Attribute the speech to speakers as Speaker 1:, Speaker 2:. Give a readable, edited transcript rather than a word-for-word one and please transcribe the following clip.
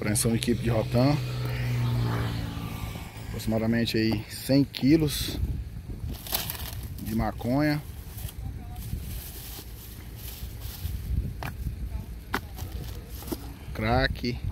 Speaker 1: Apreensão de equipe de Rotan. Aproximadamente aí 100 quilos de maconha. Crack.